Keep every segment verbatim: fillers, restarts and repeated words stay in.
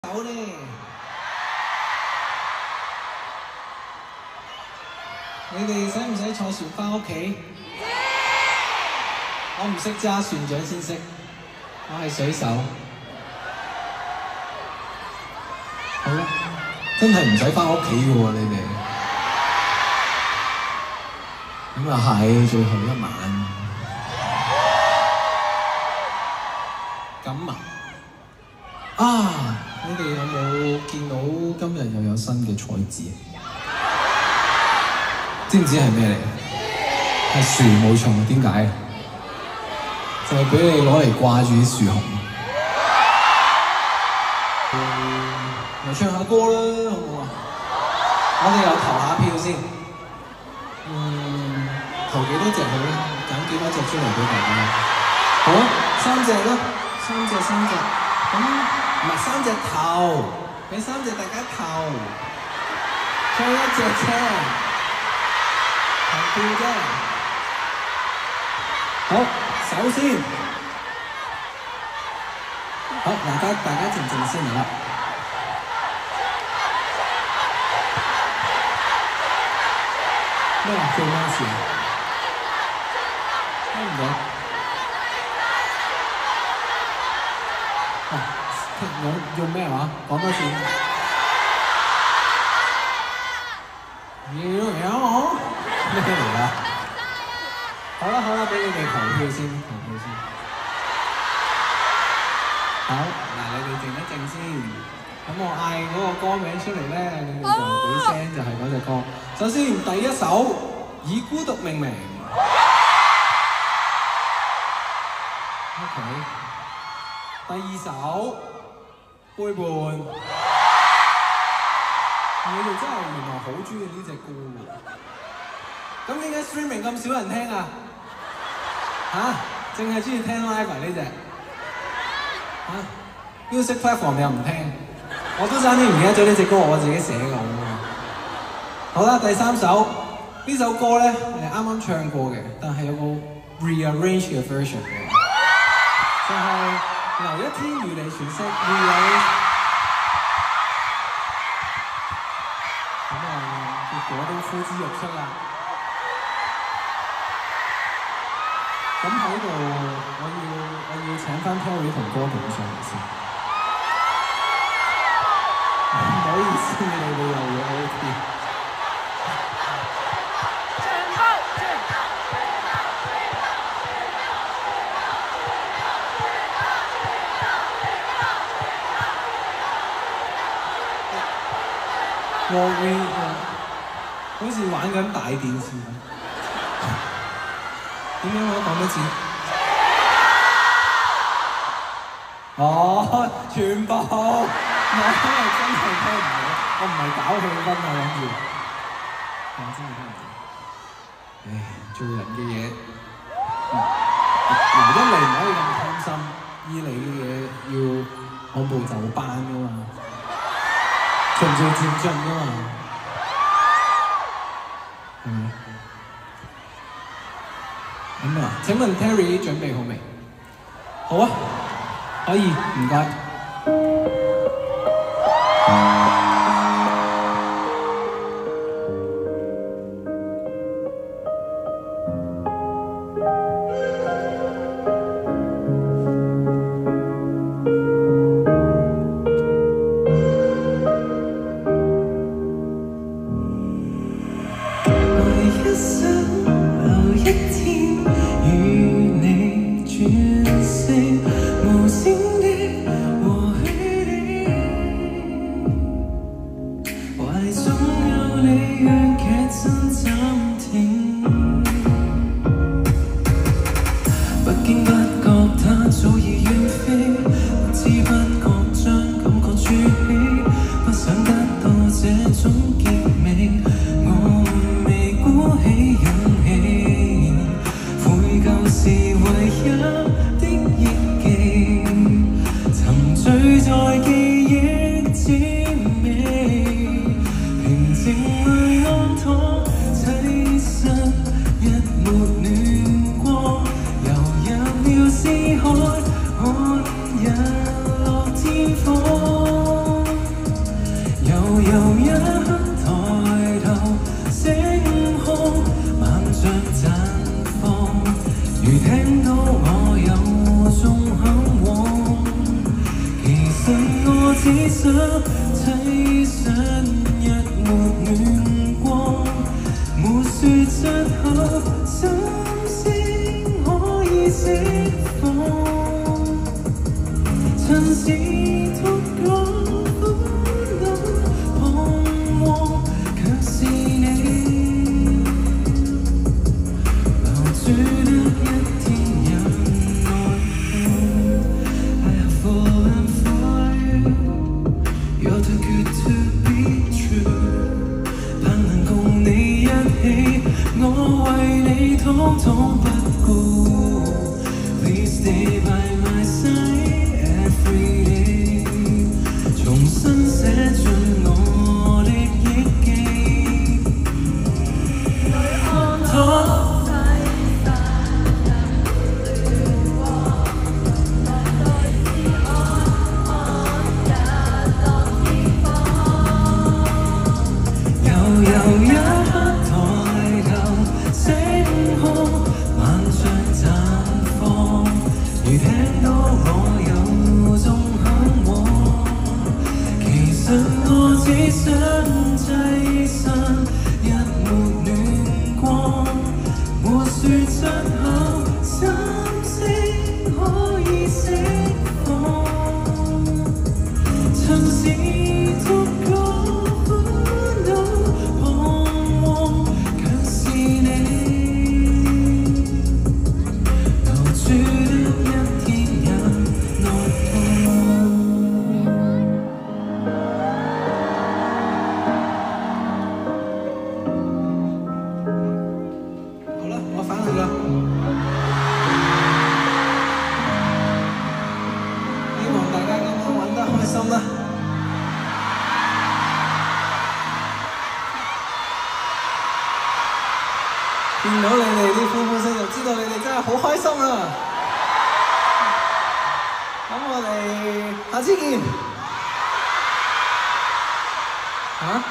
手呢？你哋使唔使坐船翻屋企？我唔識揸，船長先識。我係水手。好啦，真係唔使翻屋企嘅喎，你哋。咁啊係，最後一晚。咁啊！啊！你哋有冇見到今日又有新嘅彩紙？知唔知係咩嚟？係樹，冇錯。點解？就係俾你攞嚟掛住啲樹熊。咪唱下歌啦，好唔好啊？我哋又投下票先。嗯，投幾多隻好咧？揀幾多隻出嚟俾大家？好啊，三隻啦，三隻三隻。咁唔係三隻頭，俾三隻大家投，唱一隻啫，投票啫。好，首先，好，大家大家靜靜先嚟啦。咩啊？做咩事啊？聽唔到。啊，用用咩話？講多次。妖妖，咩嚟㗎？好啦好啦，俾你哋投票先，投票先。好，嗱你哋靜一靜先。咁我嗌嗰個歌名出嚟咧，你哋就俾聲就係嗰隻歌。首先第一首以孤獨命名。OK。第二首背叛，你哋真係原來好中意呢隻歌喎。咁點解 streaming 咁少人聽啊？嚇，淨係中意聽 live 呢隻？嚇 ，music platform 又唔聽，我都爭啲唔記得咗呢隻歌，我自己寫嘅喎。好啦，第三首呢首歌咧，係啱啱唱過嘅，但係有個 rearrange 嘅 version 嘅，就係、是。留一天與你詮釋 rearrange， 咁啊結果都呼之欲出啦。咁喺度，我要我要請翻 Terry 同歌同上嚟先。唔好意思，你哋又要 O T。我會好似玩緊大電視咁。點樣我講多次？哦，全部，我因為真係聽唔到，我唔係搞氣氛啊，諗住。我真係聽唔到。唉，做人嘅嘢，嗱一嚟唔可以咁貪心，二嚟嘅嘢要按部就班噶嘛。循序漸進㗎嘛，係咪？咁啊，請問 Terry 準備好未？好啊，可以，唔該。無聲的和虛的只想棲身一抹暖光，沒說出口，心聲可以釋放。曾試圖講苦惱彷徨，卻是你留住得一天也愛看。I have fallen for you, you're too good to be true。盼能共你一起，我為你統統不顧。Please stay by my side every day， 重新寫進我的憶記。他悠悠一刻抬頭星空，萬象綻放。如聽到我有種向往，其實我只想棲身一抹暖光，沒說出口，心聲可以釋放。曾試圖講苦惱彷徨，卻是你留住的一天也內痛。好啦，我返去啦。希望大家今晚玩得開心啦。見到你哋啲歡呼聲，就知道你哋真係好開心啦！咁我哋下次見。嚇？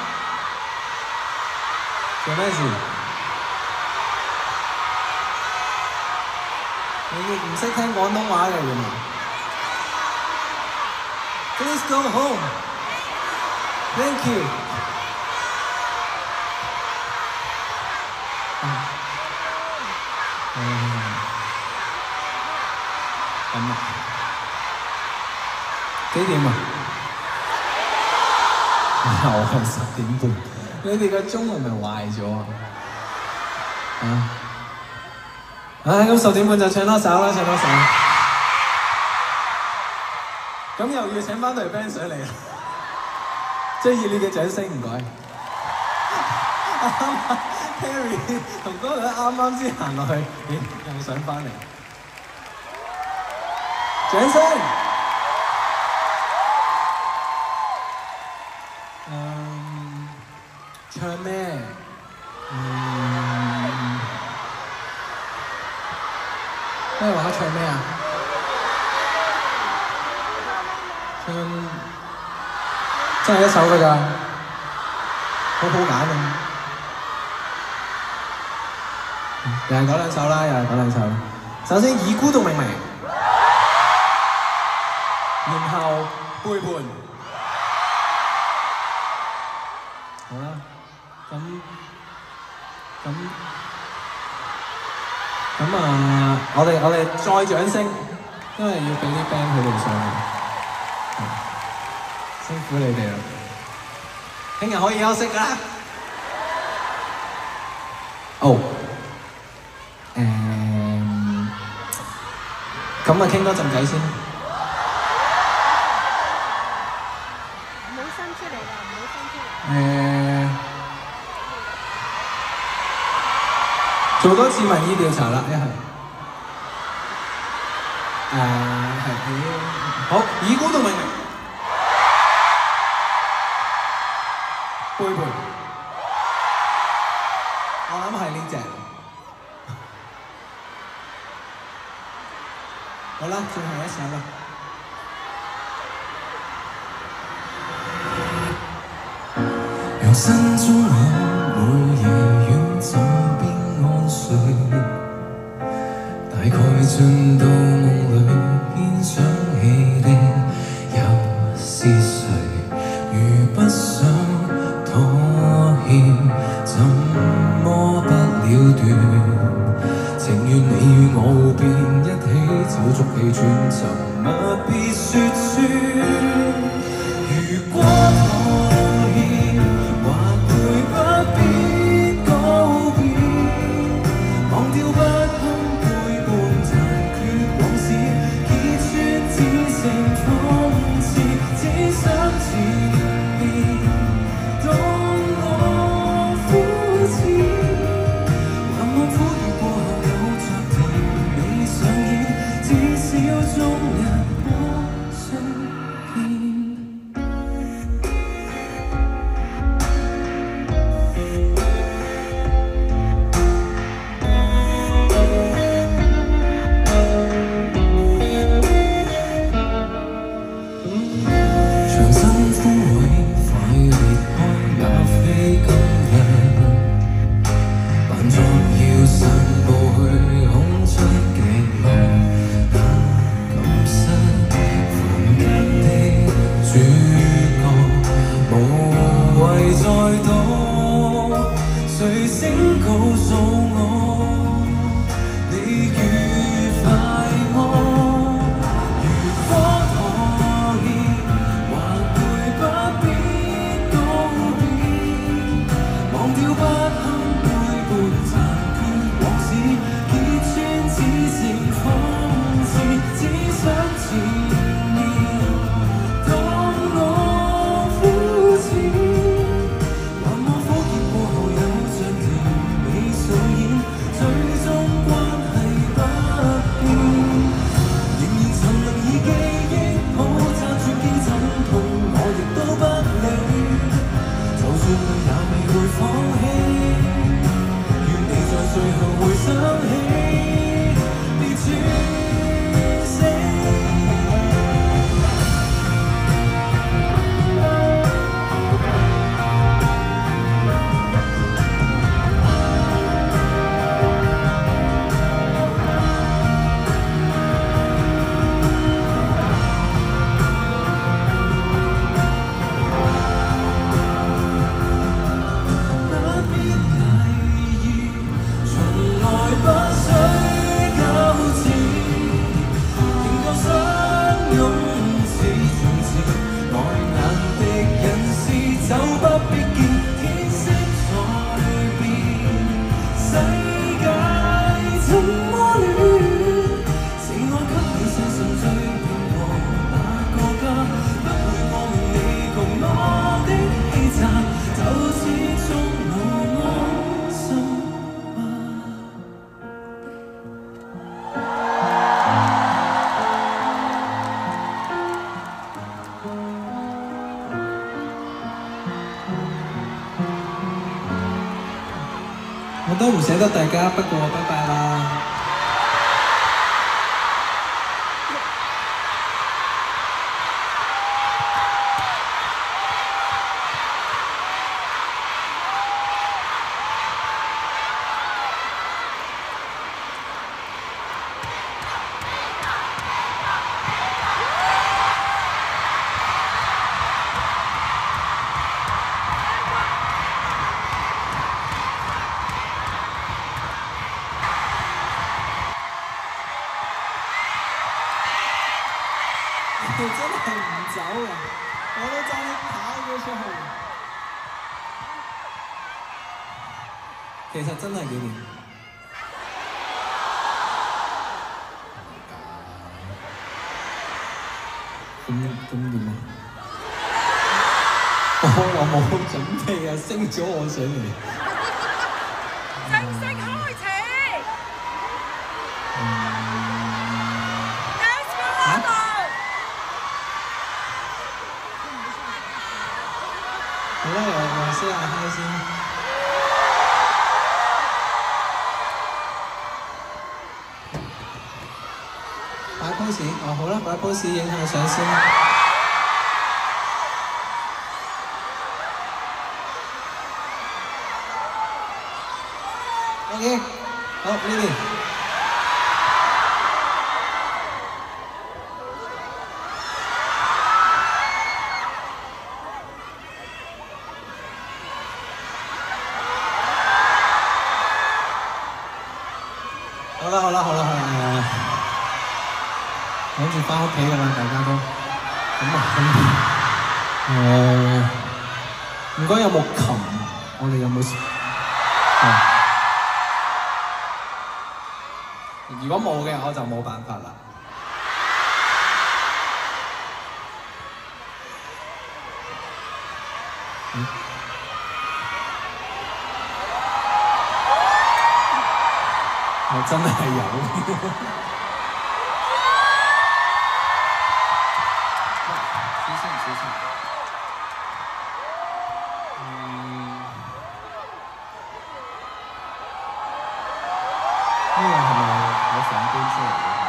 做咩事？你亦唔識聽廣東話嘅原來。Please go home. Thank you. 嗯，咁啊，幾點啊？又係十點半，你哋個鐘係咪壞咗啊？啊！唉，咁十點半就唱多首啦，唱多首。咁又要請翻隊 band 上嚟啦，最熱烈嘅掌聲，唔該。Harry 同嗰兩啱啱先行落去，咦又上翻嚟，掌聲！嗯，唱咩？嗯，咩話？唱咩啊？唱真係一首㗎咋，好好揀啊！又係嗰兩首啦，又係嗰兩首。首先以孤獨命名，然後背叛。好啦，咁咁咁啊！我哋我哋再掌聲，因為要俾啲 band 佢哋上嚟。辛苦你哋啦，聽日可以休息啦。哦。誒，咁啊傾多陣偈先。唔好伸出嚟啦，唔好伸出嚟。誒，做多次民意調查啦，一係。誒係，好，以孤獨命名，背叛。我諗係呢隻。好啦，最後一首啦。讓心中我每夜遠枕邊安睡，大概進到夢裏，便想起的又是谁？如不想妥協，怎麼不了斷？情願你與我便一起走足氣喘，沉默別說穿。如果妥協，或會不必告別，忘掉不堪背叛殘缺往事，揭穿只剩諷刺，只想前面當我膚淺，還望苦雨過後有着甜美上演，至少終日可相見。誰醒告訴我，你愉快我？如果可以，或會不必告別，忘掉不堪背叛殘缺往事，揭穿只剩諷刺，只想前面當我膚淺。最終關係不變，仍然曾能以記憶可揸住肩枕痛，我亦都不理，就算累也未會放棄，願你在最後會想起，別轉死。 我都唔捨得大家，不過拜拜啦。佢真係唔走啊！我都爭啲跑咗出去。其實真係幾年。咁咁點啊？我我冇準備啊，升咗我上嚟。 正式開始。 好啦，我我先下嗨先。擺 pose， 哦好啦，擺 pose 影下相先。OK， 好呢邊。 住翻屋企㗎啦，大家都。咁啊，誒，唔該有冇琴？我哋有冇？係。如果冇嘅，我就冇辦法啦。嗯。我真係有。小心小心。嗯，呢個係咪我房搬出嚟嘅？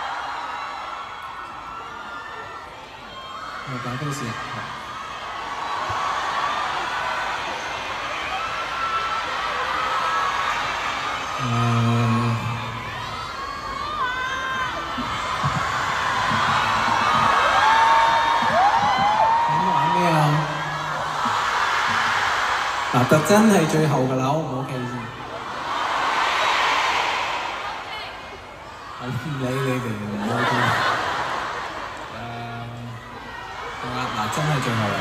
我打多次。誒。嗱，特真係最後㗎啦，好唔好 OK 先？我唔理你哋，唔好 OK。誒，好啦，嗱，真係最後啦。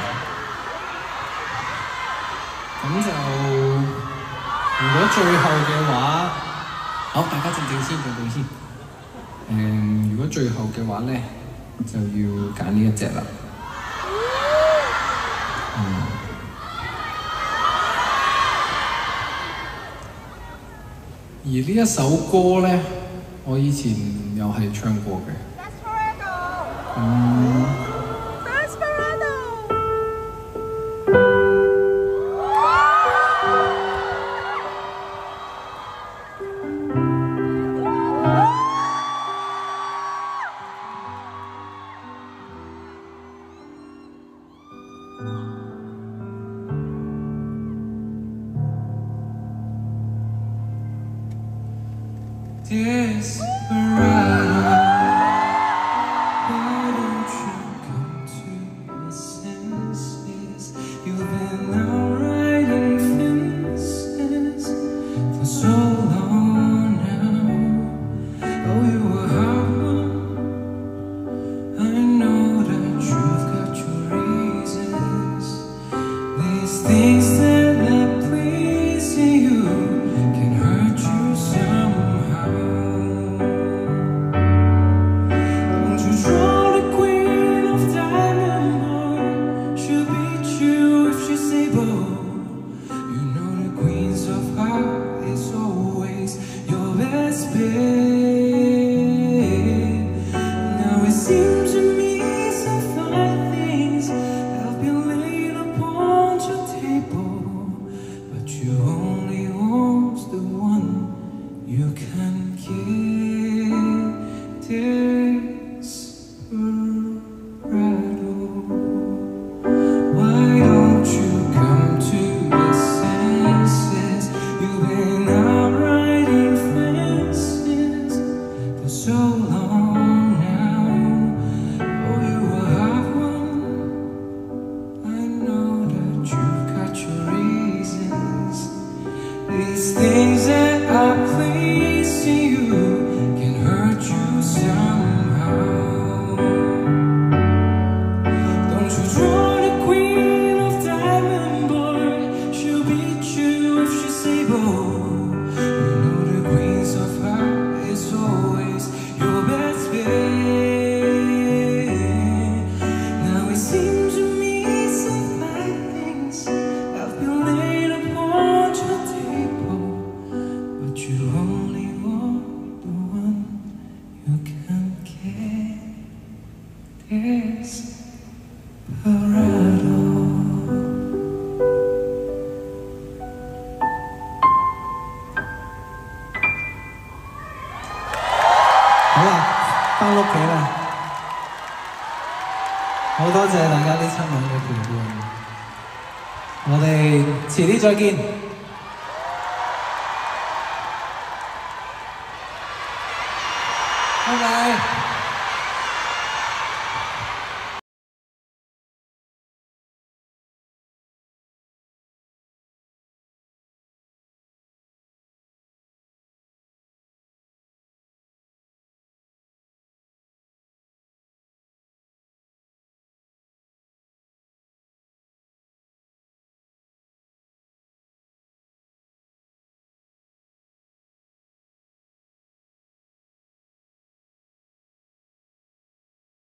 咁就如果最後嘅話，好，大家靜靜先，靜靜先。誒，如果最後嘅話咧，就要揀呢一隻啦。嗯。而呢一首歌咧，我以前又係唱過嘅。嗯。好啦，返屋企啦！好多謝大家啲親吻嘅陪伴，我哋遲啲再見。